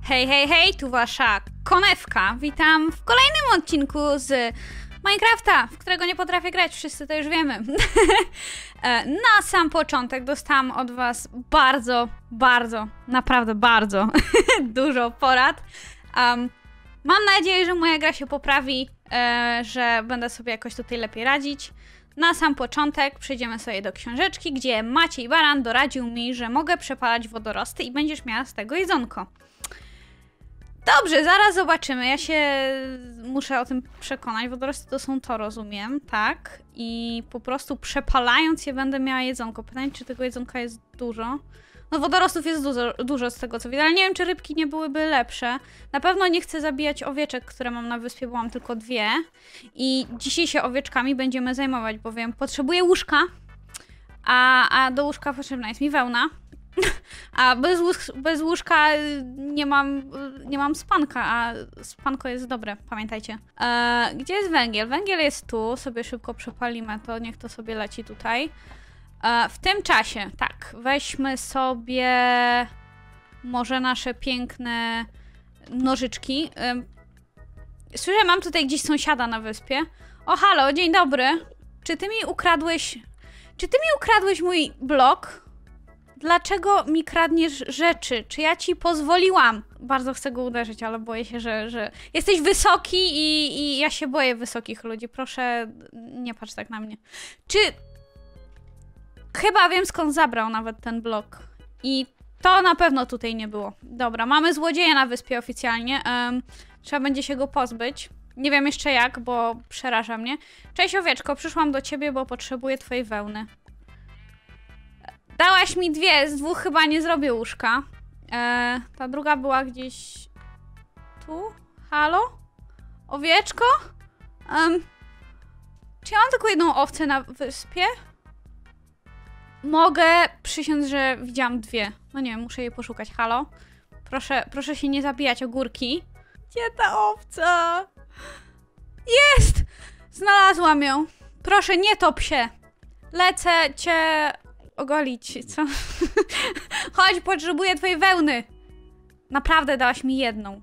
Hej, hej, hej, tu wasza konewka. Witam w kolejnym odcinku z Minecrafta, w którego nie potrafię grać, wszyscy to już wiemy. Na sam początek dostałam od was naprawdę bardzo dużo porad. Mam nadzieję, że moja gra się poprawi, że będę sobie jakoś tutaj lepiej radzić. Na sam początek przejdziemy sobie do książeczki, gdzie Maciej Baran doradził mi, że mogę przepalać wodorosty i będziesz miała z tego jedzonko. Dobrze, zaraz zobaczymy. Ja się muszę o tym przekonać. Wodorosty to są to, rozumiem, tak? I po prostu przepalając je będę miała jedzonko. Pytanie, czy tego jedzonka jest dużo? No wodorostów jest dużo z tego co widzę, ale nie wiem, czy rybki nie byłyby lepsze. Na pewno nie chcę zabijać owieczek, które mam na wyspie, bo mam tylko 2. I dzisiaj się owieczkami będziemy zajmować, bowiem potrzebuję łóżka, a do łóżka potrzebna jest mi wełna. A bez łóżka nie mam spanka, a spanko jest dobre, pamiętajcie. Gdzie jest węgiel? Węgiel jest tu, sobie szybko przepalimy to, niech to sobie leci tutaj. W tym czasie, tak, weźmy sobie może nasze piękne nożyczki. Słyszę, mam tutaj gdzieś sąsiada na wyspie. O, halo, dzień dobry. Czy ty mi ukradłeś mój blok? Dlaczego mi kradniesz rzeczy? Czy ja ci pozwoliłam? Bardzo chcę go uderzyć, ale boję się, że... Jesteś wysoki i ja się boję wysokich ludzi. Proszę, nie patrz tak na mnie. Czy... Chyba wiem, skąd zabrał nawet ten blok. I to na pewno tutaj nie było. Dobra, mamy złodzieja na wyspie oficjalnie. Trzeba będzie się go pozbyć. Nie wiem jeszcze jak, bo przeraża mnie. Cześć owieczko, przyszłam do ciebie, bo potrzebuję twojej wełny. Dałaś mi 2, z 2 chyba nie zrobię łóżka. Ta druga była gdzieś... Tu? Halo? Owieczko? Czy ja mam tylko jedną owcę na wyspie? Mogę przysiąc, że widziałam 2. No nie wiem, muszę jej poszukać. Halo? Proszę się nie zabijać, ogórki. Gdzie ta owca? Jest! Znalazłam ją. Proszę, nie top się. Lecę cię ogolić, co? Chodź, potrzebuję twojej wełny. Naprawdę dałaś mi jedną.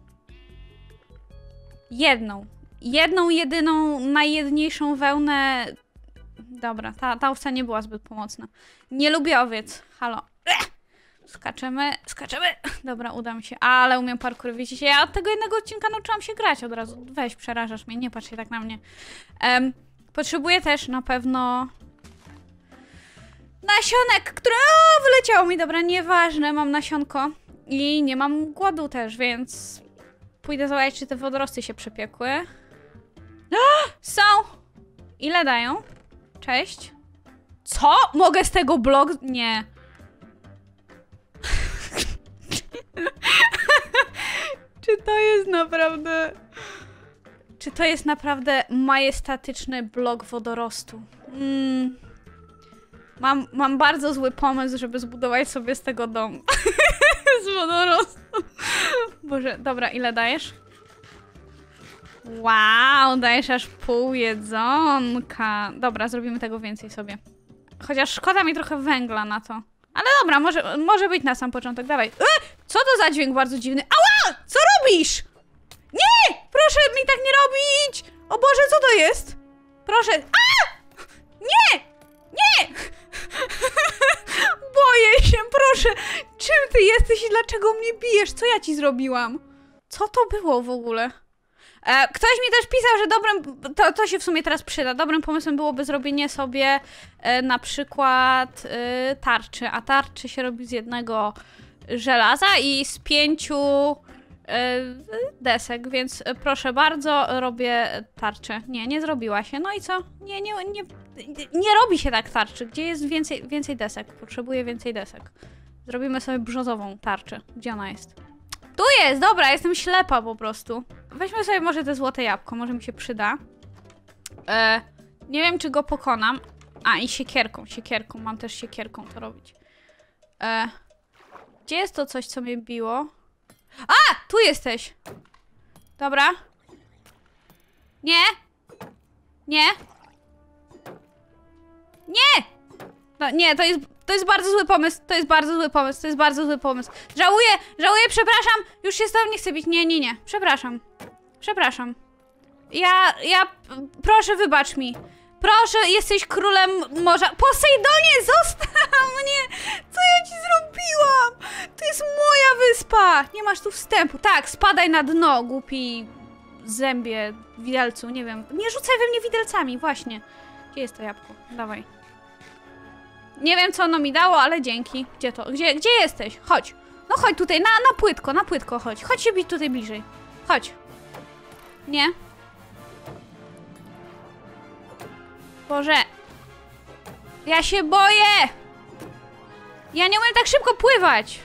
Jedną, jedyną, najjedniejszą wełnę. Dobra, ta owca nie była zbyt pomocna. Nie lubię owiec. Halo. Skaczemy. Dobra, uda mi się. Ale umiem parkour, widzicie? Ja od tego jednego odcinka nauczyłam się grać od razu. Weź, przerażasz mnie, nie patrz się tak na mnie. Potrzebuję też na pewno... nasionek, które... O, wyleciało mi. Dobra, nieważne, mam nasionko. I nie mam głodu też, więc... pójdę zobaczyć, czy te wodorosty się przepiekły. Są! Ile dają? Cześć. Co? Mogę z tego blok... Nie. Czy to jest naprawdę... Czy to jest naprawdę majestatyczny blok wodorostu? Mam bardzo zły pomysł, żeby zbudować sobie z tego dom. Z wodorostu. Boże, dobra, ile dajesz? Wow, dajesz aż pół jedzonka. Dobra, zrobimy tego więcej sobie. Chociaż szkoda mi trochę węgla na to. Ale dobra, może być na sam początek, dawaj. Co to za dźwięk bardzo dziwny? Ała! Co robisz? Nie! Proszę mi tak nie robić! O Boże, co to jest? Proszę. A! Nie! Nie! Boję się, proszę. Czym ty jesteś i dlaczego mnie bijesz? Co ja ci zrobiłam? Co to było w ogóle? Ktoś mi też pisał, że dobrym... To się w sumie teraz przyda. Dobrym pomysłem byłoby zrobienie sobie na przykład tarczy. A tarczy się robi z jednego żelaza i z 5 desek, więc proszę bardzo, robię tarczę. Nie zrobiła się. No i co? Nie robi się tak tarczy. Gdzie jest więcej desek? Potrzebuję więcej desek. Zrobimy sobie brzozową tarczę. Gdzie ona jest? Tu jest! Dobra, jestem ślepa po prostu. Weźmy sobie może te złote jabłko, może mi się przyda. Nie wiem, czy go pokonam. A, i siekierką. Mam też siekierką to robić. Gdzie jest to coś, co mnie biło? A! Tu jesteś! Dobra. Nie! Nie! Nie! No, nie, to jest... To jest bardzo zły pomysł, to jest bardzo zły pomysł, to jest bardzo zły pomysł. Żałuję, przepraszam, już się z tobą nie chcę bić, nie, przepraszam. Przepraszam. Proszę wybacz mi. Proszę, jesteś królem morza. Posejdonie, zostaw mnie! Co ja ci zrobiłam? To jest moja wyspa! Nie masz tu wstępu. Tak, spadaj na dno, głupi zębie, widelcu, nie wiem. Nie rzucaj we mnie widelcami, właśnie. Gdzie jest to jabłko? Dawaj. Nie wiem, co ono mi dało, ale dzięki. Gdzie to? Gdzie jesteś? Chodź. No chodź tutaj, na płytko chodź. Chodź się bić tutaj bliżej. Chodź. Nie? Boże. Ja się boję! Ja nie umiem tak szybko pływać.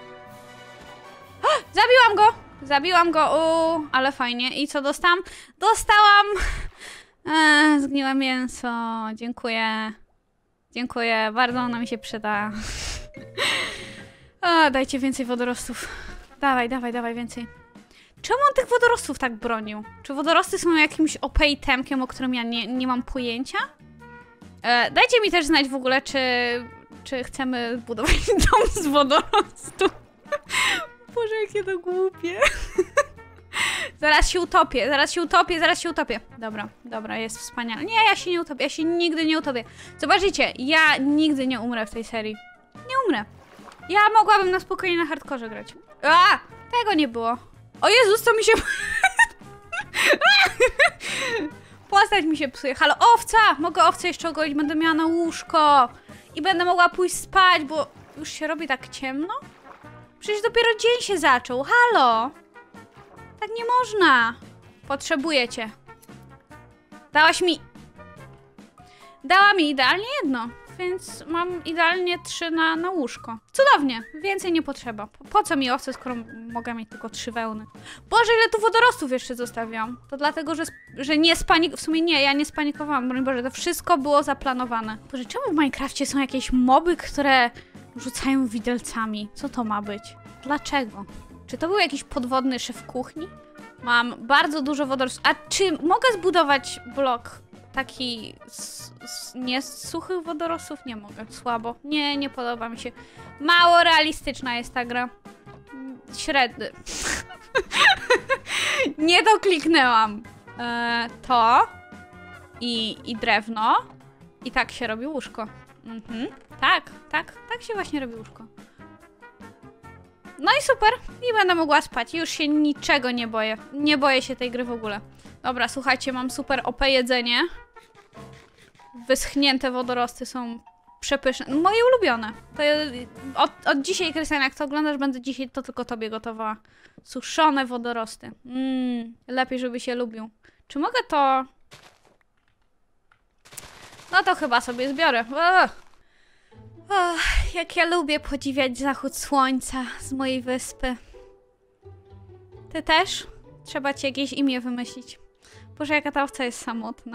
Zabiłam go, ale fajnie. I co dostałam? Dostałam... zgniłe mięso. Dziękuję. Dziękuję, bardzo ono mi się przyda. Dajcie więcej wodorostów. Dawaj więcej. Czemu on tych wodorostów tak bronił? Czy wodorosty są jakimś OP itemkiem, o którym ja nie mam pojęcia? Dajcie mi też znać w ogóle, czy chcemy budować dom z wodorostu. Boże, jakie to głupie. Zaraz się utopię. Dobra, jest wspaniale. Nie, ja się nie utopię, ja się nigdy nie utopię. Zobaczycie, ja nigdy nie umrę w tej serii. Nie umrę. Ja mogłabym na spokojnie na hardkorze grać. Tego nie było. O Jezus, co mi się... Postać mi się psuje. Halo, owca! Mogę owcę jeszcze ogolić, będę miała na łóżko. I będę mogła pójść spać, bo już się robi tak ciemno. Przecież dopiero dzień się zaczął. Halo! Tak nie można. Potrzebuję cię. Dała mi idealnie jedno. Więc mam idealnie 3 na łóżko. Cudownie. Więcej nie potrzeba. Po co mi owce, skoro mogę mieć tylko 3 wełny? Boże, ile tu wodorostów jeszcze zostawiam. To dlatego, że nie spanikowałam. W sumie nie, ja nie spanikowałam. Broń Boże, to wszystko było zaplanowane. Boże, czemu w Minecrafcie są jakieś moby, które rzucają widelcami? Co to ma być? Dlaczego? Czy to był jakiś podwodny szef kuchni? Mam bardzo dużo wodorostów. A czy mogę zbudować blok taki nie z suchych wodorostów? Nie mogę. Słabo. Nie podoba mi się. Mało realistyczna jest ta gra. Średni. Nie dokliknęłam. To i drewno. I tak się robi łóżko. Tak się właśnie robi łóżko. No i super. I będę mogła spać. Już się niczego nie boję. Nie boję się tej gry w ogóle. Dobra, słuchajcie, mam super OP jedzenie. Wyschnięte wodorosty są przepyszne. Moje ulubione. To od dzisiaj, Krystian, jak to oglądasz, będę dzisiaj to tylko tobie gotowała. Suszone wodorosty. Lepiej, żeby się lubił. Czy mogę to... No to chyba sobie zbiorę. Jak ja lubię podziwiać zachód słońca z mojej wyspy. Ty też? Trzeba ci jakieś imię wymyślić. Boże, jaka ta owca jest samotna.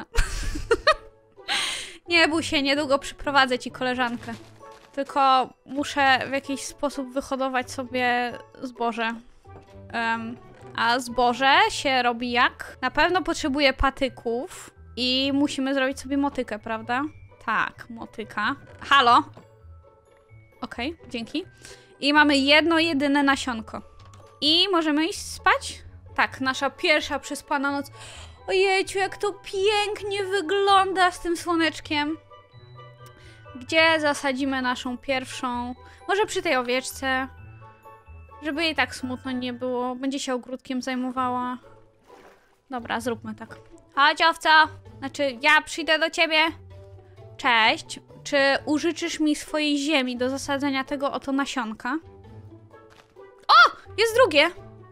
Nie bój się, niedługo przyprowadzę ci koleżankę. Tylko muszę w jakiś sposób wyhodować sobie zboże. A zboże się robi jak? Na pewno potrzebuję patyków i musimy zrobić sobie motykę, prawda? Tak, motyka. Halo? Okej, dzięki. I mamy jedno jedyne nasionko. I możemy iść spać? Tak, nasza pierwsza przespana noc. Ojejciu, jak to pięknie wygląda z tym słoneczkiem. Gdzie zasadzimy naszą pierwszą? Może przy tej owieczce? Żeby jej tak smutno nie było. Będzie się ogródkiem zajmowała. Dobra, zróbmy tak. Chodź, owco. Znaczy, ja przyjdę do ciebie. Cześć. Czy użyczysz mi swojej ziemi do zasadzenia tego oto nasionka? O! Jest drugie!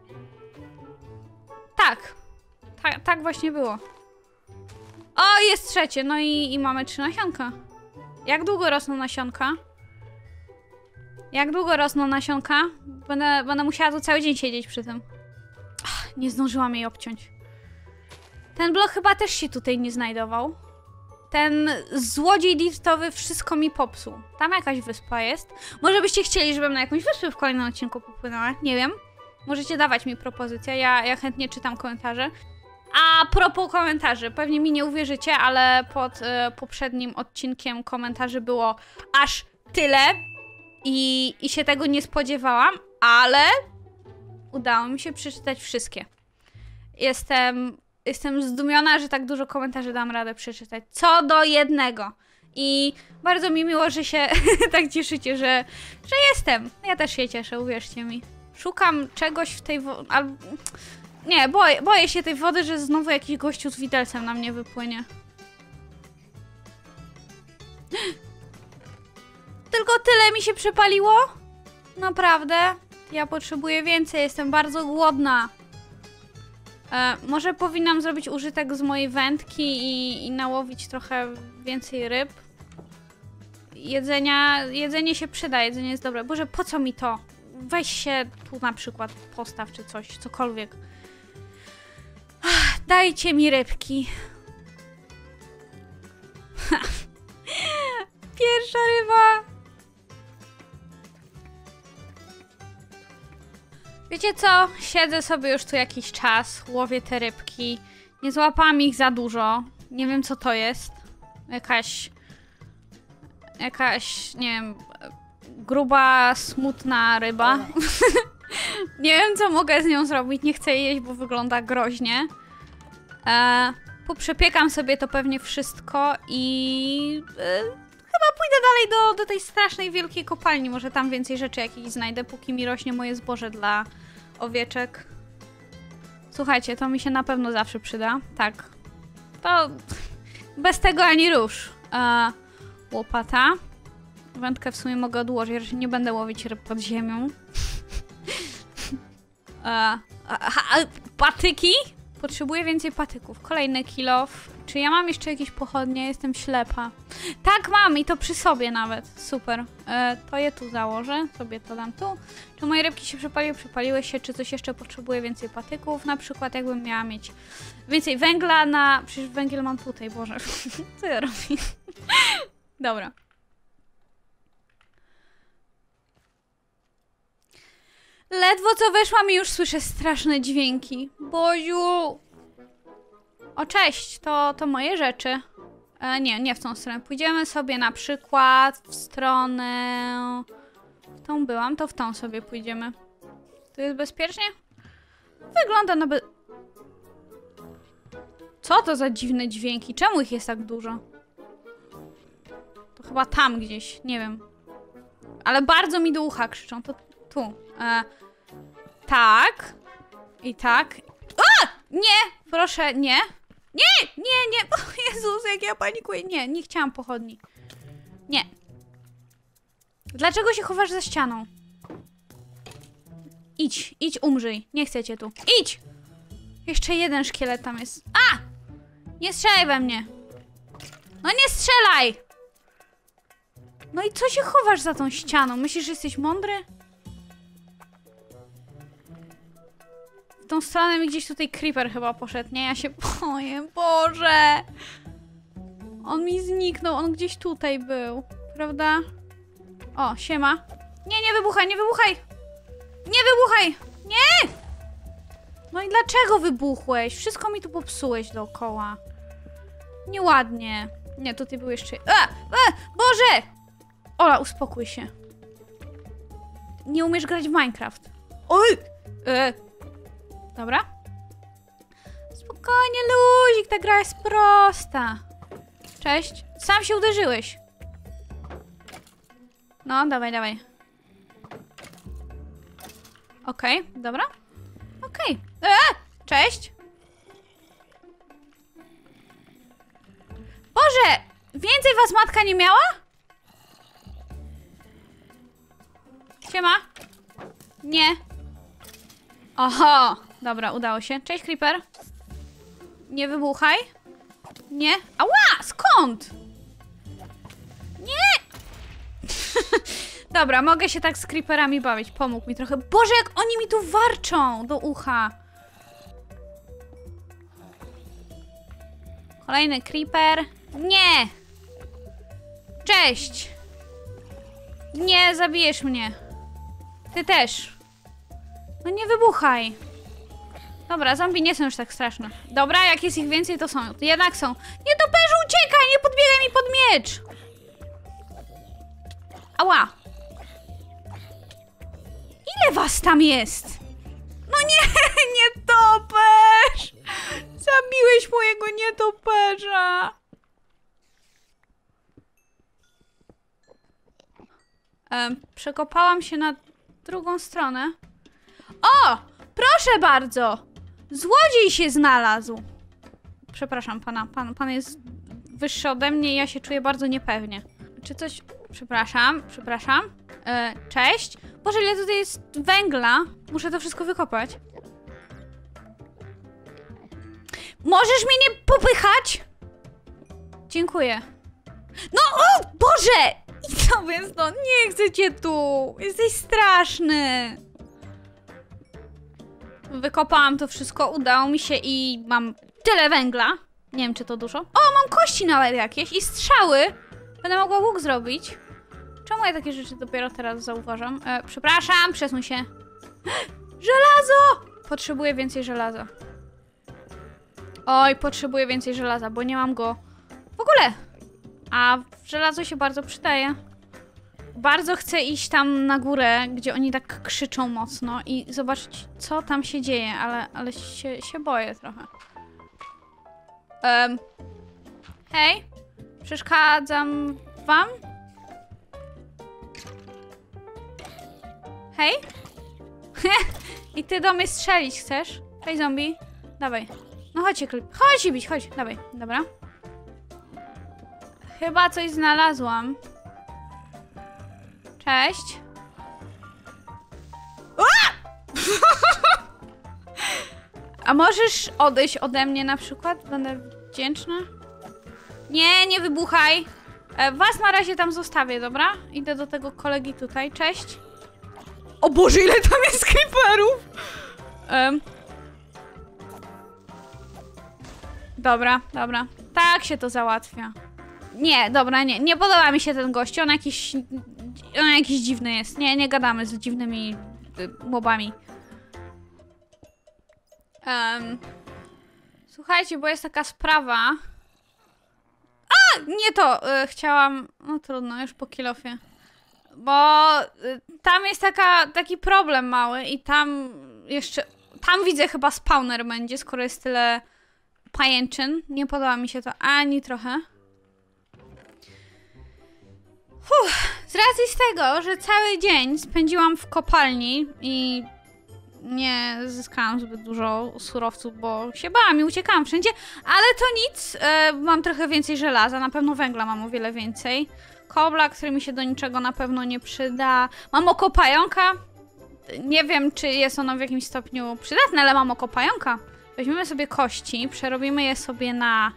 Tak. Tak właśnie było. O, jest trzecie. No i mamy 3 nasionka. Jak długo rosną nasionka? Jak długo rosną nasionka? Będę musiała tu cały dzień siedzieć przy tym. Ach, nie zdążyłam jej obciąć. Ten blok chyba też się tutaj nie znajdował. Ten złodziej dirtowy wszystko mi popsuł. Tam jakaś wyspa jest. Może byście chcieli, żebym na jakąś wyspę w kolejnym odcinku popłynęła? Nie wiem. Możecie dawać mi propozycje. Ja chętnie czytam komentarze. A propos komentarzy, pewnie mi nie uwierzycie, ale pod poprzednim odcinkiem komentarzy było aż tyle i się tego nie spodziewałam, ale udało mi się przeczytać wszystkie. Jestem zdumiona, że tak dużo komentarzy dam radę przeczytać. Co do jednego. I bardzo mi miło, że się tak cieszycie, że jestem. Ja też się cieszę, uwierzcie mi. Szukam czegoś w tej wodzie. Nie, boję się tej wody, że znowu jakiś gościu z widelcem na mnie wypłynie. Tylko tyle mi się przepaliło? Naprawdę? Ja potrzebuję więcej, jestem bardzo głodna. Może powinnam zrobić użytek z mojej wędki i nałowić trochę więcej ryb. Jedzenie się przyda, jedzenie jest dobre. Boże, po co mi to? Weź się tu na przykład postaw czy coś, cokolwiek. Dajcie mi rybki. Pierwsza ryba. Wiecie co? Siedzę sobie już tu jakiś czas, łowię te rybki. Nie złapałam ich za dużo. Nie wiem co to jest. Jakaś, nie wiem, gruba, smutna ryba. Nie wiem co mogę z nią zrobić, nie chcę jej jeść, bo wygląda groźnie. Poprzepiekam sobie to pewnie wszystko i chyba pójdę dalej do tej strasznej wielkiej kopalni. Może tam więcej rzeczy jakichś znajdę, póki mi rośnie moje zboże dla owieczek. Słuchajcie, to mi się na pewno zawsze przyda. Tak. To bez tego ani rusz. Łopata. Wędkę w sumie mogę odłożyć, że nie będę łowić ryb pod ziemią. Patyki? Potrzebuję więcej patyków. Kolejny kilof. Czy ja mam jeszcze jakieś pochodnie? Jestem ślepa. Tak, mam i to przy sobie nawet. Super. To je tu założę. Sobie to dam tu. Czy moje rybki się przepaliły? Przepaliły się. Czy coś jeszcze potrzebuję więcej patyków? Na przykład jakbym miała mieć więcej węgla na... Przecież węgiel mam tutaj, Boże. Co ja robię? Dobra. Ledwo co weszłam i już słyszę straszne dźwięki. Boziu! O, cześć! To moje rzeczy. Nie w tą stronę. Pójdziemy sobie na przykład w stronę... W tą byłam, to w tą sobie pójdziemy. Tu jest bezpiecznie? Wygląda na Co to za dziwne dźwięki? Czemu ich jest tak dużo? To chyba tam gdzieś, nie wiem. Ale bardzo mi do ucha krzyczą, to tu. Tak. I tak. A! Nie! Proszę, nie. Nie! O Jezus, jak ja panikuję. Nie chciałam pochodni. Nie. Dlaczego się chowasz za ścianą? Idź, umrzyj. Nie chcę cię tu. Idź! Jeszcze jeden szkielet tam jest. A! Nie strzelaj we mnie. No nie strzelaj! No i co się chowasz za tą ścianą? Myślisz, że jesteś mądry? W tą stronę mi gdzieś tutaj creeper chyba poszedł, nie? Ja się boję, Boże! On mi zniknął, on gdzieś tutaj był, prawda? O, siema. Nie wybuchaj, nie wybuchaj! Nie wybuchaj! Nie! No i dlaczego wybuchłeś? Wszystko mi tu popsułeś dookoła. Nieładnie. Nie, tutaj był jeszcze... Boże! Ola, uspokój się. Nie umiesz grać w Minecraft. Oj! Dobra. Spokojnie, luzik, ta gra jest prosta. Cześć. Sam się uderzyłeś. No, dawaj. Okej, dobra. Okej. Cześć. Boże! Więcej was matka nie miała? Siema. Nie. Oho. Dobra, udało się. Cześć, creeper. Nie wybuchaj. Nie. Ała! Skąd? Nie! Dobra, mogę się tak z creeperami bawić. Pomógł mi trochę. Boże, jak oni mi tu warczą do ucha. Kolejny creeper. Nie! Cześć! Nie, zabijesz mnie. Ty też. No nie wybuchaj. Dobra, zombie nie są już tak straszne. Dobra, jak jest ich więcej, to są. Jednak są. Nie, to Perzu, uciekaj! Nie podbiegaj mi pod miecz! Ała! Ile was tam jest? No nie, nietoperz! Zabiłeś mojego nietoperza! Przekopałam się na drugą stronę. O! Proszę bardzo! Złodziej się znalazł! Przepraszam pana, pan jest wyższy ode mnie i ja się czuję bardzo niepewnie. Czy coś... Przepraszam. Cześć. Boże, ile tutaj jest węgla. Muszę to wszystko wykopać. Możesz mnie nie popychać? Dziękuję. No, o Boże! I sobie stąd, nie chcę cię tu. Jesteś straszny. Wykopałam to wszystko, udało mi się i mam tyle węgla. Nie wiem, czy to dużo. O, mam kości nawet jakieś i strzały. Będę mogła łuk zrobić. Czemu ja takie rzeczy dopiero teraz zauważam? Przepraszam, przesuń się. Żelazo! Potrzebuję więcej żelaza. Oj, potrzebuję więcej żelaza, bo nie mam go w ogóle. A żelazo się bardzo przydaje. Bardzo chcę iść tam na górę, gdzie oni tak krzyczą mocno i zobaczyć, co tam się dzieje, ale się boję trochę. Hej? Przeszkadzam wam? Hej? I ty do mnie strzelić chcesz? Hej, zombie. Dawaj. No chodźcie, klip. Chodź się bić, chodź. Dawaj, dobra. Chyba coś znalazłam. Cześć. A możesz odejść ode mnie na przykład? Będę wdzięczna. Nie, nie wybuchaj. Was na razie tam zostawię, dobra? Idę do tego kolegi tutaj. Cześć. O Boże, ile tam jest creeperów! Dobra. Tak się to załatwia. Nie, dobra, nie podoba mi się ten gość. On jakiś dziwny jest. Nie gadamy z dziwnymi mobami. Słuchajcie, bo jest taka sprawa. A! Nie to! Chciałam... No trudno, już po kilofie. Bo tam jest taki problem mały i tam jeszcze... Tam widzę chyba spawner będzie, skoro jest tyle pajęczyn. Nie podoba mi się to ani trochę. Z racji z tego, że cały dzień spędziłam w kopalni i nie zyskałam zbyt dużo surowców, bo się bałam i uciekałam wszędzie, ale to nic. Mam trochę więcej żelaza, na pewno węgla mam o wiele więcej. Kobla, który mi się do niczego na pewno nie przyda. Mam oko pająka. Nie wiem, czy jest ono w jakimś stopniu przydatne, ale mam oko pająka. Weźmiemy sobie kości, przerobimy je sobie na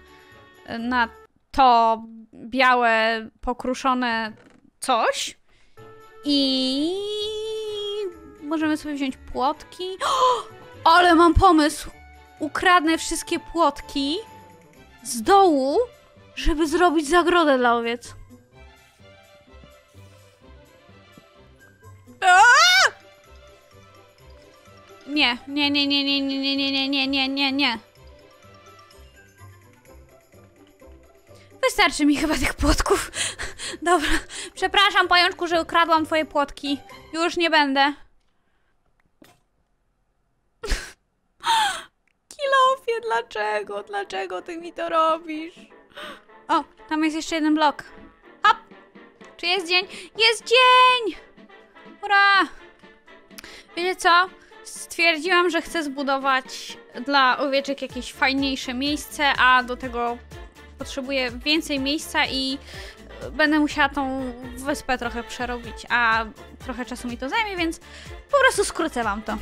to białe, pokruszone coś. I możemy sobie wziąć płotki. Ale mam pomysł! Ukradnę wszystkie płotki z dołu, żeby zrobić zagrodę dla owiec. Nie. Wystarczy mi chyba tych płotków. Dobra. Przepraszam, pajączku, że ukradłam twoje płotki. Już nie będę. Kilofie, dlaczego? Dlaczego ty mi to robisz? O, tam jest jeszcze jeden blok. Hop! Czy jest dzień? Jest dzień! Ura! Wiecie co? Stwierdziłam, że chcę zbudować dla owieczek jakieś fajniejsze miejsce, a do tego potrzebuję więcej miejsca i będę musiała tą wyspę trochę przerobić, a trochę czasu mi to zajmie, więc po prostu skrócę wam to.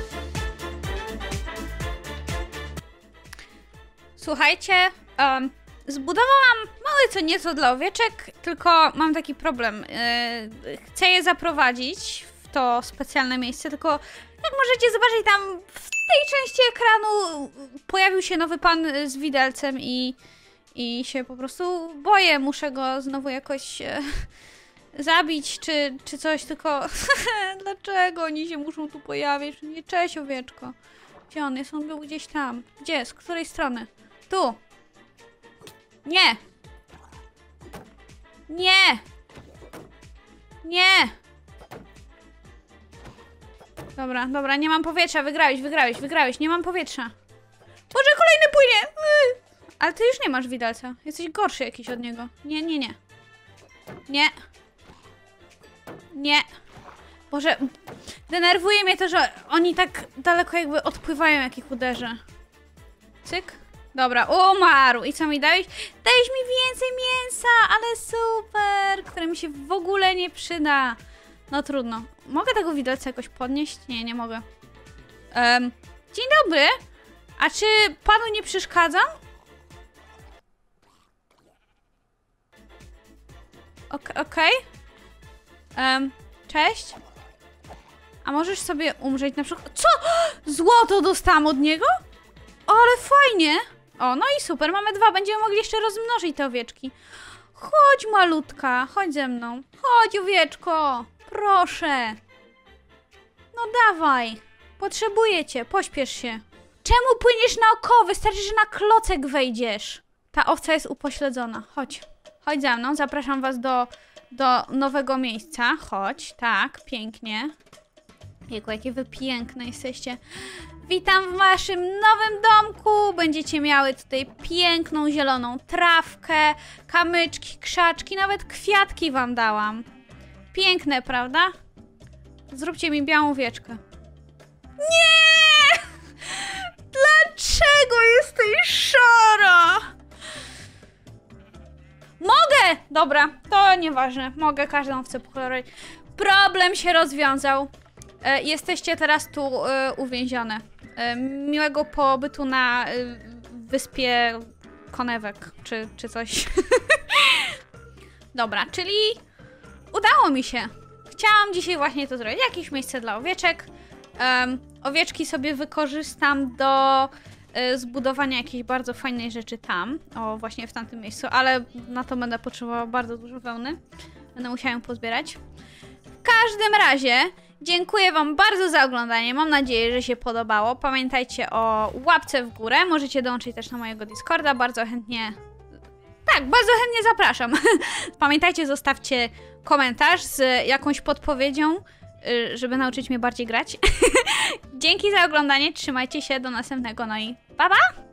Słuchajcie, Zbudowałam mały co nieco dla owieczek, tylko mam taki problem. Chcę je zaprowadzić w to specjalne miejsce, tylko jak możecie zobaczyć, tam w tej części ekranu pojawił się nowy pan z widelcem i się po prostu boję. Muszę go znowu jakoś zabić czy coś, tylko dlaczego oni się muszą tu pojawić? Nie, cześć owieczko. Gdzie on jest? On był gdzieś tam. Gdzie? Z której strony? Tu! Nie! Nie! Nie! Dobra, nie mam powietrza. Wygrałeś. Nie mam powietrza. Boże, kolejny płynie! Ale ty już nie masz widelca. Jesteś gorszy jakiś od niego. Nie. Boże, denerwuje mnie to, że oni tak daleko jakby odpływają, jak ich uderzę. Cyk. Dobra, umarł. I co mi dałeś? Dałeś mi więcej mięsa, ale super, które mi się w ogóle nie przyda. No trudno. Mogę tego widelca jakoś podnieść? Nie, nie mogę. Dzień dobry. A czy panu nie przeszkadzam? Okej. Cześć. A możesz sobie umrzeć na przykład... Co? Złoto dostałam od niego? Ale fajnie. O, no i super, mamy 2. Będziemy mogli jeszcze rozmnożyć te owieczki. Chodź malutka, chodź ze mną. Chodź owieczko, proszę. No dawaj. Potrzebuję cię, pośpiesz się. Czemu płyniesz naokoło? Wystarczy, że na klocek wejdziesz. Ta owca jest upośledzona. Chodź. Chodź za mną, zapraszam was do nowego miejsca. Chodź, tak, pięknie. Jejku, jakie wy piękne jesteście. Witam w waszym nowym domku. Będziecie miały tutaj piękną, zieloną trawkę, kamyczki, krzaczki, nawet kwiatki wam dałam. Piękne, prawda? Zróbcie mi białą wieczkę. Nie! Dlaczego jesteś szara? Mogę! Dobra, to nieważne. Mogę każdą owcę pokolorować. Problem się rozwiązał. Jesteście teraz tu uwięzione. Miłego pobytu na wyspie konewek, czy coś. Dobra, czyli udało mi się. Chciałam dzisiaj właśnie to zrobić. Jakieś miejsce dla owieczek. Owieczki sobie wykorzystam do zbudowania jakiejś bardzo fajnej rzeczy tam. O, właśnie w tamtym miejscu, ale na to będę potrzebowała bardzo dużo wełny. Będę musiała ją pozbierać. W każdym razie dziękuję wam bardzo za oglądanie. Mam nadzieję, że się podobało. Pamiętajcie o łapce w górę. Możecie dołączyć też na mojego Discorda. Bardzo chętnie... Tak, bardzo chętnie zapraszam. Pamiętajcie, zostawcie komentarz z jakąś podpowiedzią, żeby nauczyć mnie bardziej grać. Dzięki za oglądanie. Trzymajcie się. Do następnego. No i pa pa!